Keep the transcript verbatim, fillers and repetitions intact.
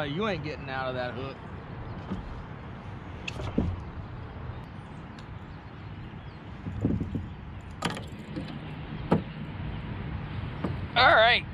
Uh, you ain't getting out of that hook. All right.